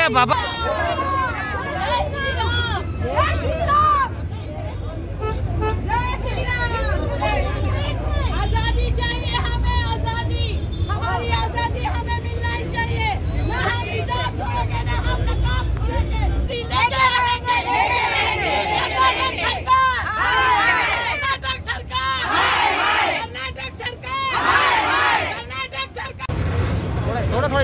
अरे बाबा आजादी चाहिए हमें, आजादी, हमारी आजादी हमें मिलना ही चाहिए। ना हम हिजाब छोड़ेंगे, ना हम नकाब छोड़ेंगे। लेके रहेंगे, लेके रहेंगे। कर्नाटक सरकार, कर्नाटक सरकार, कर्नाटक सरकार। थोड़ा थोड़ा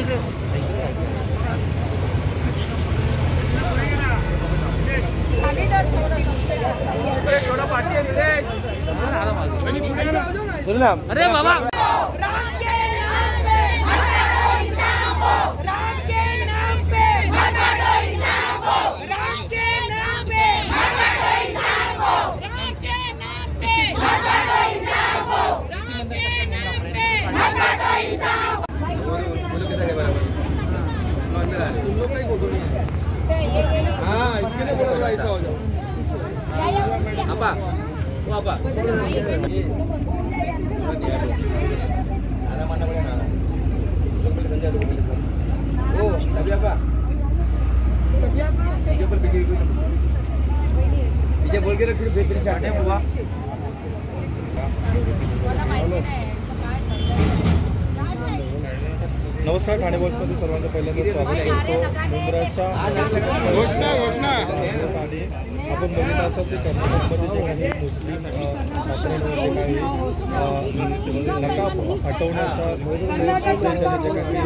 अरे बाबा राम के नाम पे मत काटो इंसान को, राम के नाम पे मत काटो इंसान को, राम के नाम पे मत काटो इंसान को, राम के नाम पे मत काटो इंसान को, राम के नाम पे मत काटो इंसान को। हाँ इसके लिए बोलो ऐसा हो जाओ। आपा वो आपा आना मानना पड़ेगा ना ओ तभी आपा ठीक है पर पीछे बोल के रख फिर बेचरी स्टार्ट है हुआ। नमस्कार ठाणे बॉक्समध्ये सर्वांचं पहिल्यांदा स्वागत करतो। मुंब्राच्या घोषणा आणि आपण बघितलं असाल की कर्नाटकमध्ये जे काही मुस्लिम छात्रांवर जे काही नकाब हटवण्याचा देशाने जे काही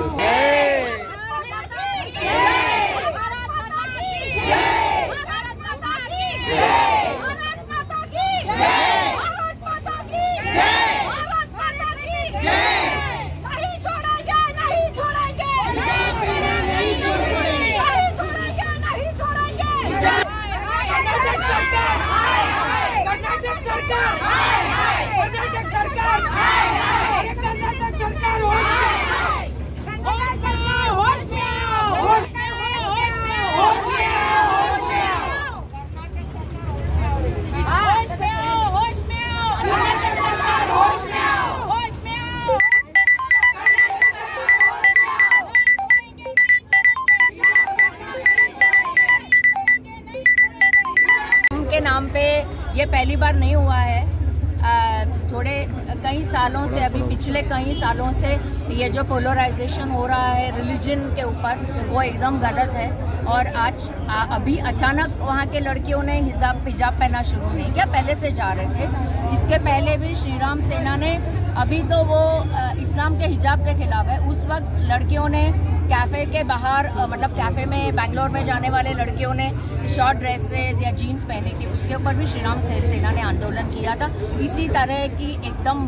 के नाम पे ये पहली बार नहीं हुआ है। कई सालों से, अभी पिछले कई सालों से ये जो पोलराइजेशन हो रहा है रिलीजन के ऊपर, वो एकदम गलत है। और आज अभी अचानक वहाँ के लड़कियों ने हिजाब पहनना शुरू नहीं किया, पहले से जा रहे थे। इसके पहले भी श्री राम सेना ने, अभी तो वो इस्लाम के हिजाब के खिलाफ है, उस वक्त लड़कियों ने कैफ़े के बाहर, मतलब कैफ़े में बेंगलोर में जाने वाले लड़कियों ने शॉर्ट ड्रेसेस या जीन्स पहनी थी, उसके ऊपर भी श्री राम सेना ने आंदोलन किया था। इसी तरह की एकदम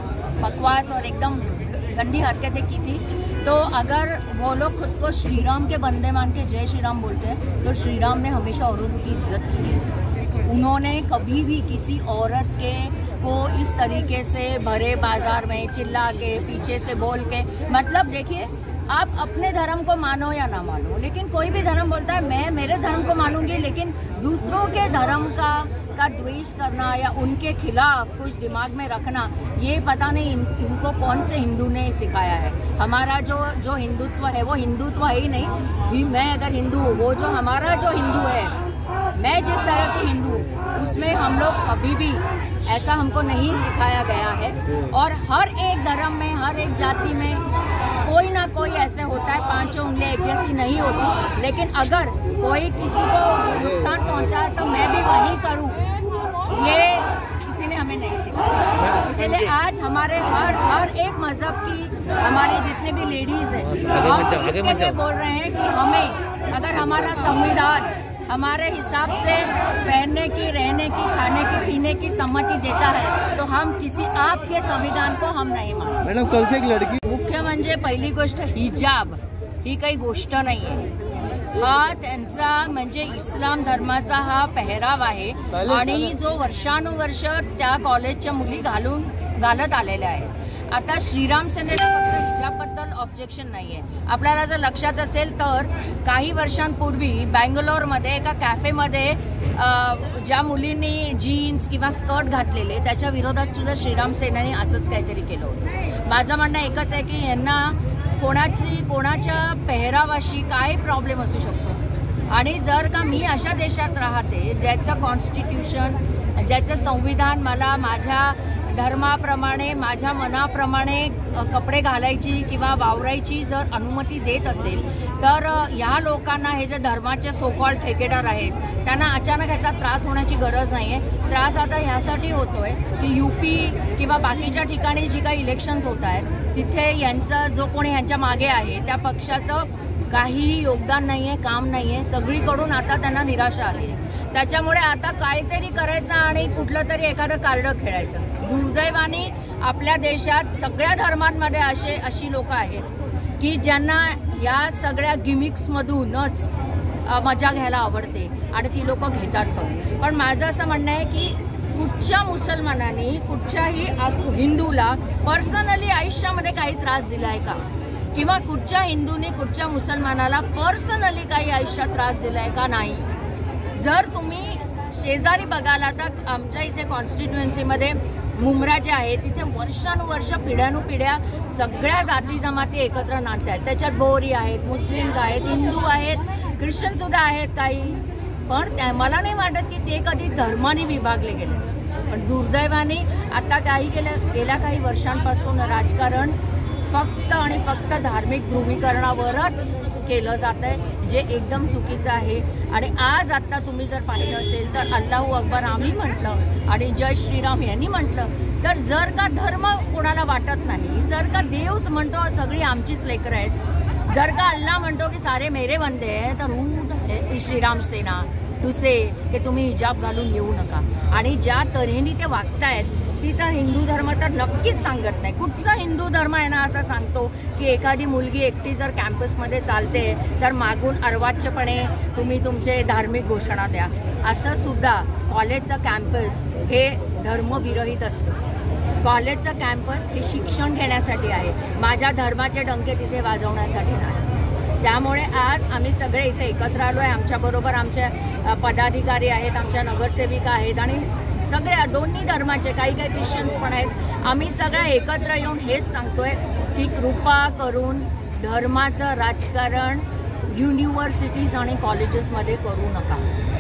बकवास और एकदम गंदी हरकतें की थी। तो अगर वो लोग खुद को श्री राम के बंदे मान के जय श्री राम बोलते हैं, तो श्री राम ने हमेशा औरतों की इज्जत की है। उन्होंने कभी भी किसी औरत को इस तरीके से भरे बाजार में चिल्ला के, पीछे से बोल के, मतलब देखिए, आप अपने धर्म को मानो या ना मानो, लेकिन कोई भी धर्म बोलता है मैं मेरे धर्म को मानूंगी, लेकिन दूसरों के धर्म का द्वेष करना या उनके खिलाफ कुछ दिमाग में रखना, ये पता नहीं इनको कौन से हिंदू ने सिखाया है। हमारा जो हिंदुत्व है वो हिंदुत्व है ही नहीं। मैं अगर हिंदू हूँ, वो जो हमारा जो हिंदू है, मैं जिस तरह की हिंदू, उसमें हम लोग कभी भी ऐसा हमको नहीं सिखाया गया है। और हर एक धर्म में, हर एक जाति में कोई ना कोई ऐसे होता है, पांचों उंगलियां एक जैसी नहीं होती, लेकिन अगर कोई किसी को नुकसान पहुंचाए तो मैं भी वही करूं, ये किसी ने हमें नहीं सिखाया। इसलिए आज हमारे हर एक मजहब की हमारी जितने भी लेडीज हैं, हम इसके लिए बोल रहे हैं कि हमें, अगर हमारा संविधान हमारे हिसाब से पहनने की, रहने की, खाने की, पीने की सम्मति देता है, तो हम किसी आपके संविधान को हम नहीं मानते। मैडम कल से एक लड़की, मुख्य म्हणजे पहिली गोष्ट हिजाब ही काही गोष्ट नाही आहे। हा त्यांचा म्हणजे इस्लाम धर्माचा हा पेहराव आहे आणि जो वर्षानुवर्ष त्या कॉलेजच्या मुली घालत आलेल्या आहेत। आता श्रीराम सेनेला फक्त हिजाबबद्दल ऑब्जेक्शन नाही आहे। आपल्याला जर लक्षात असेल तर काही वर्षांपूर्वी बँगलोरमध्ये एका कॅफेमध्ये ज्या मुलींनी जीन्स किंवा स्कर्ट घातलेले, त्याच्या विरोधात सुद्धा श्रीराम सेनेने असंच काहीतरी केलं होतं। माझं म्हणणं एकच आहे की यांना कोणाच्या पेहरावाशी काय प्रॉब्लेम असू शकतो। आणि जर का मी अशा देशात राहते ज्याचं कॉन्स्टिट्यूशन, ज्याचं संविधान मला माझ्या धर्माप्रमाणे, माझ्या मनाप्रमाणे कपडे घालायची किंवा वावरायची जर अनुमती देत असेल, तर ह्या लोकांना, हे जे धर्माचे सोकॉल ठेकेदार आहेत, त्यांना अचानक ह्याचा त्रास होण्याची गरज नाही आहे। त्रास आता ह्यासाठी होतोय की यूपी किंवा बाकीच्या ठिकाणी जी काही इलेक्शन्स होत आहेत तिथे यांचा जो कोणी ह्यांच्या मागे आहे त्या पक्षाचं काहीही योगदान नाही आहे, काम नाही आहे। सगळीकडून आता त्यांना निराशा आली आहे। त्याच्यामुळे आता काहीतरी करायचं आणि कुठलं तरी एखादं कार्ड खेळायचं। दुर्दैवाने आपल्या देशात सगळ्या धर्मांमध्ये अशी लोक आहेत की ज्यांना या सगळ्या गिमिक्समधूनच मजा घ्यायला आवडते आणि ती लोक घेतात पण माझं असं म्हणणं आहे की कुठच्या मुसलमानांनी कुठच्याही हिंदूला पर्सनली आयुष्यामध्ये काही त्रास दिला आहे का, किंवा कुठच्या हिंदूने कुठच्या मुसलमानाला पर्सनली काही आयुष्यात त्रास दिला आहे का? नाही। जर तुम्ही शेजारी बघाल, तर आमच्या इथे कॉन्स्टिट्युएन्सीमध्ये मुंब्रा जे आहे तिथे वर्षानुवर्ष पिढ्यानुपिढ्या सगळ्या जाती जमाती एकत्र नांदत आहेत। त्याच्यात बोहरी आहेत, मुस्लिम्स आहेत, हिंदू आहेत, ख्रिश्चनसुद्धा आहेत काही, पण मला नाही वाटत की ते कधी धर्माने विभागले गेले। पण दुर्दैवाने आता गेल्या काही वर्षांपासून राजकारण फक्त आणि फक्त धार्मिक ध्रुवीकरणावरच केलं जात आहे, जे एकदम चुकीचं आहे। आणि आज आता तुम्ही जर पाहिलं असेल तर अल्लाहू अकबर आम्ही म्हटलं आणि जय श्रीराम यांनी म्हटलं, तर जर का धर्म कोणाला वाटत नाही, जर का देव म्हणतो सगळी आमचीच लेकरं आहेत, जर का अल्लाह म्हणतो की सारे मेरे बंदे आहे, तर हू श्रीराम सेना दुसरे की तुम्ही हिजाब घालून येऊ नका। आणि ज्या तऱ्हेने ते वागतायत ती तर हिंदू धर्म तर नक्कीच सांगत नाही। कुठचा हिंदू धर्म आहे ना असं सांगतो की एखादी मुलगी एकटी जर कॅम्पसमध्ये चालते तर मागून अर्वाच्यपणे तुम्ही तुमचे धार्मिक घोषणा द्या। असं सुद्धा कॉलेजचं कॅम्पस हे धर्मविरहित असतं। कॉलेजचं कॅम्पस हे शिक्षण घेण्यासाठी आहे, माझ्या धर्माचे डंके तिथे वाजवण्यासाठी नाही। त्यामुळे आज आम्ही सगळे इथे एकत्र आलो आहे। आमच्याबरोबर आमचे पदाधिकारी आहेत, आमच्या नगरसेविका आहेत आणि सगळ्या दोन्ही धर्माचे, काही ख्रिश्चन्स पण आहेत। आम्ही सगळ्या एकत्र येऊन हेच सांगतोय की कृपा करून धर्माचं राजकारण युनिव्हर्सिटीज आणि कॉलेजेसमध्ये करू नका।